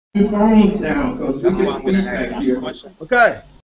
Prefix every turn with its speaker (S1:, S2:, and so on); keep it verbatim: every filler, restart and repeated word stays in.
S1: your phones down because we
S2: That's why I'm
S1: get
S2: gonna ask
S1: feedback
S2: you
S1: here.
S2: questions.
S3: Okay.